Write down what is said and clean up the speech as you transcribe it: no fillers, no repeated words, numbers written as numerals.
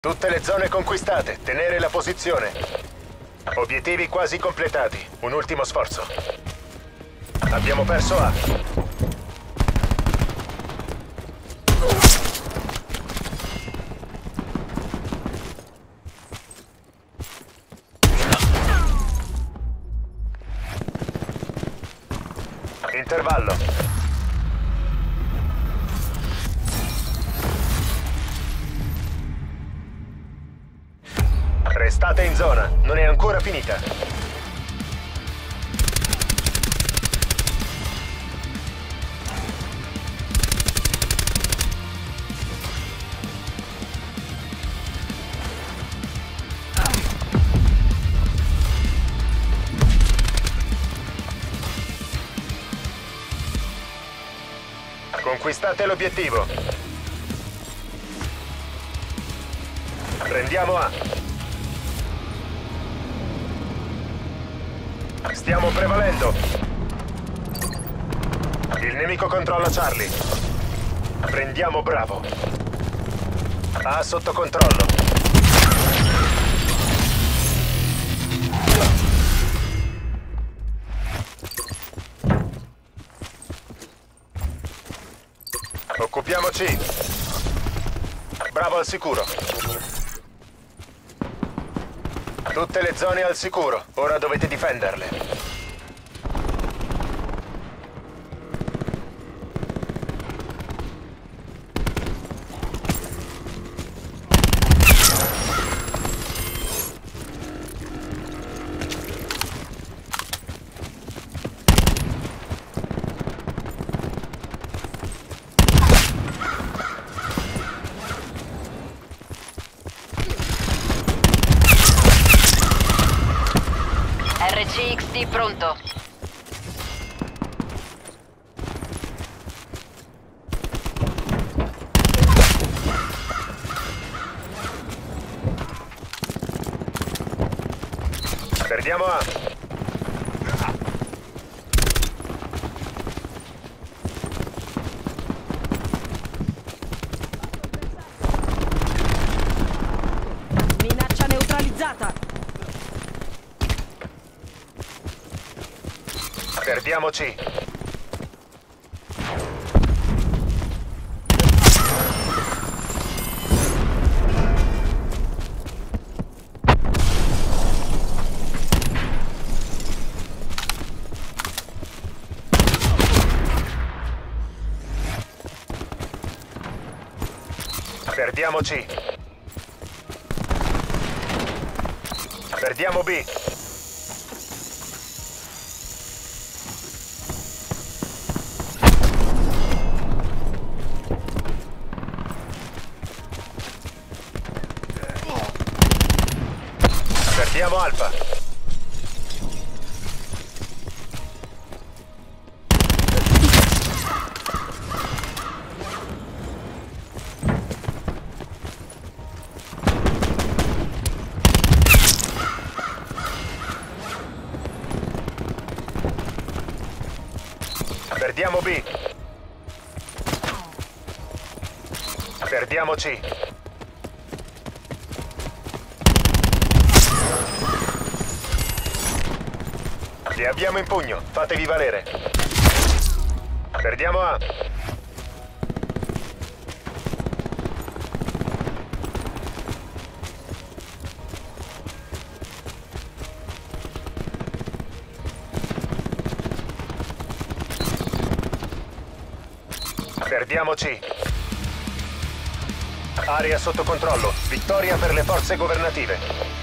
Tutte le zone conquistate, tenere la posizione. Obiettivi quasi completati, un ultimo sforzo. Abbiamo perso A. Intervallo. Restate in zona, non è ancora finita. Conquistate l'obiettivo. Prendiamo A. Stiamo prevalendo. Il nemico controlla Charlie. Prendiamo Bravo. A sotto controllo. Occupiamoci. Bravo al sicuro. Tutte le zone al sicuro. Ora dovete difenderle. RCXD pronto. Perdiamo A. Minaccia neutralizzata. Perdiamo C. Perdiamo C. Perdiamo B. Perdiamo Alfa. Perdiamo B. Perdiamo C. Li abbiamo in pugno, fatevi valere. Perdiamo A. Perdiamo C. Area sotto controllo. Vittoria per le forze governative.